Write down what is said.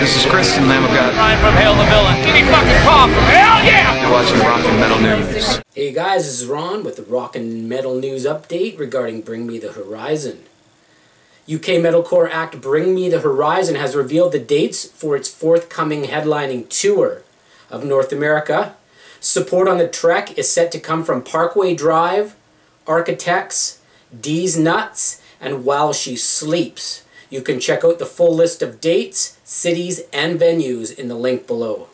This is Chris and Lamb of God. Ryan from Hail the Villain. Give me fucking cough. Hell yeah! You're watching Rock and Metal News. Hey guys, this is Ron with the Rock and Metal News update regarding Bring Me the Horizon. UK metalcore act Bring Me the Horizon has revealed the dates for its forthcoming headlining tour of North America. Support on the trek is set to come from Parkway Drive, Architects, Deez Nuts, and While She Sleeps. You can check out the full list of dates, cities, and venues in the link below.